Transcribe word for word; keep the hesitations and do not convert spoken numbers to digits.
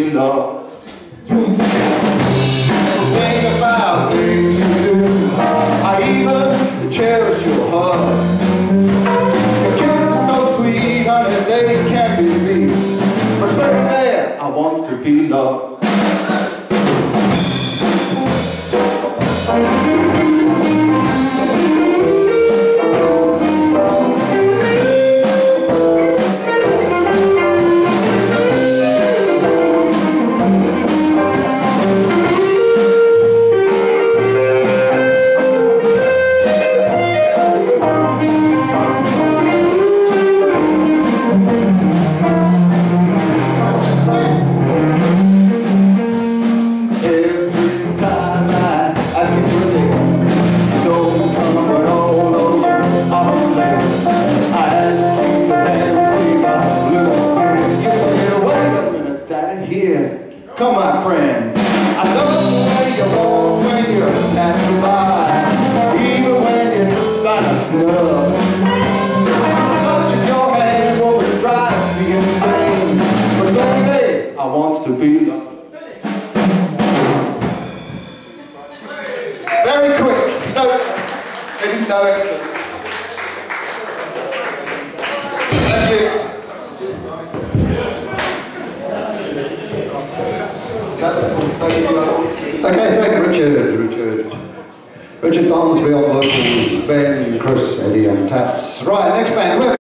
loved. Think about things you do. I even cherish your hug. Your kiss is so sweet, honey, they can't be beat. But baby, I want to be loved. Come my friends, I know the way you walk when you're passing by, even when you're by a snub. Touching your hand won't drive me insane, but baby, I want to be loved. Very quick, no, maybe so excellent. Thank you. Okay, thank you, Richard. Richard. Richard Barnesby on vocals, Ben, Chris, Eddie, and Tats. Right, next band.